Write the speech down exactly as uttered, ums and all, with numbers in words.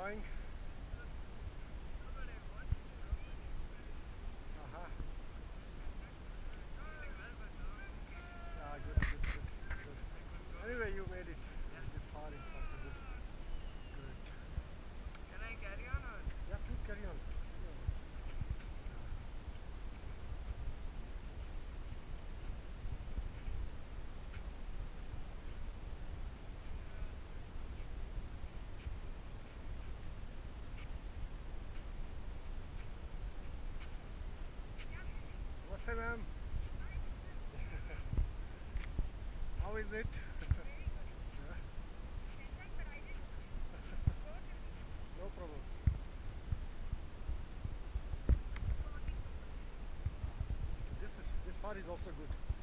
enjoying? Uh-huh. Yeah, good, good, good, good. Anyway, you made it. This far is also good. Good. Can I carry on or? Yeah, please carry on. Carry on. Namaste, ma'am. How is it? Yeah, no problems. This is this far is also good.